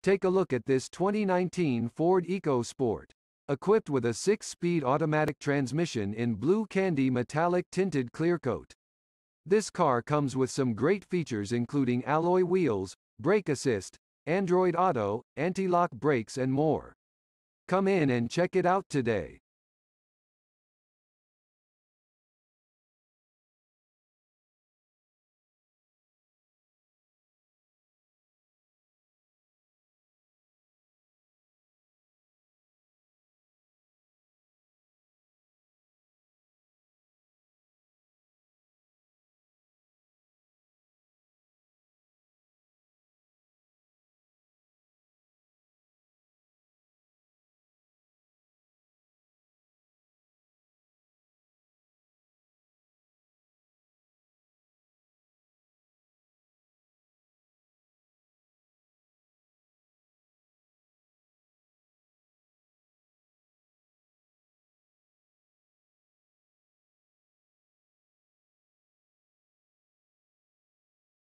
Take a look at this 2019 Ford EcoSport. Equipped with a 6-speed automatic transmission in blue candy metallic tinted clearcoat. This car comes with some great features including alloy wheels, brake assist, Android Auto, anti-lock brakes and more. Come in and check it out today.